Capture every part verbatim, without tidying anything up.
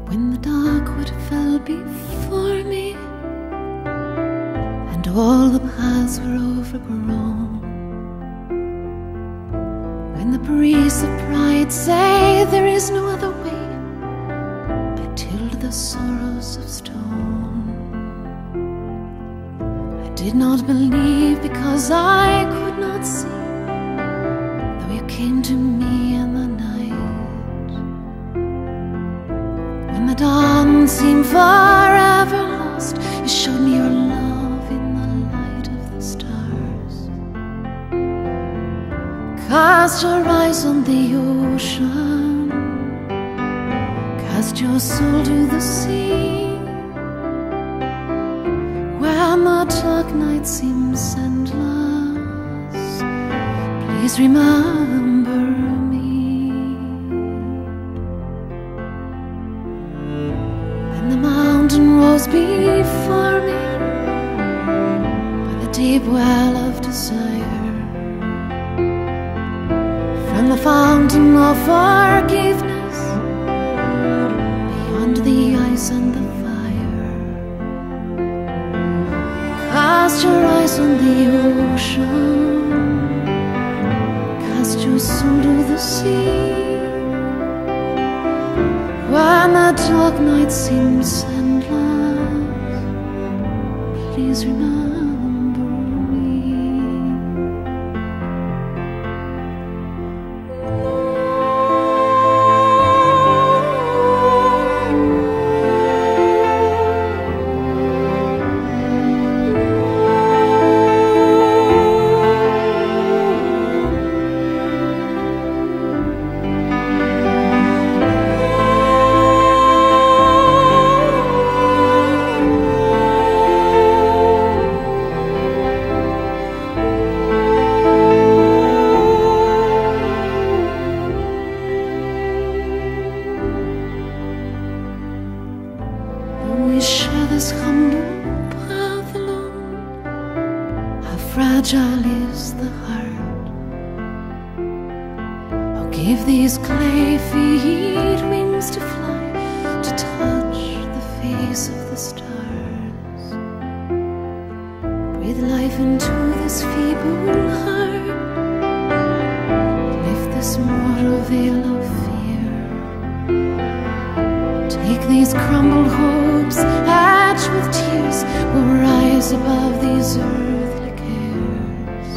when the darkwood fell before me, and all the paths were overgrown, when the breeze of pride say there is no other way, I tilled the sorrows of stone. I did not believe because I could not see, though you came to me in the night. When the dawn seemed forever lost, you showed me your love in the light of the stars. Cast your eyes on the ocean, cast your soul to the sea. When the dark night seems endless, please remember me. When the mountain rose before me by the deep well of desire, from the fountain of forgiveness, beyond the ice and the cast your eyes on the ocean, cast your soul to the sea. When the dark night seems endless, please remember me. We share this humble path alone. How fragile is the heart. Oh, give these clay feet wings to fly, to touch the face of the stars. Breathe life into this feeble heart, lift this mortal veil of fear. Take these crumbled hopes, etched with tears, will rise above these earthly cares.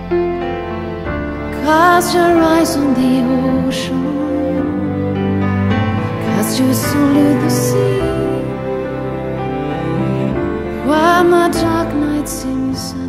Cast your eyes on the ocean, cast your soul to the sea. When the dark night seems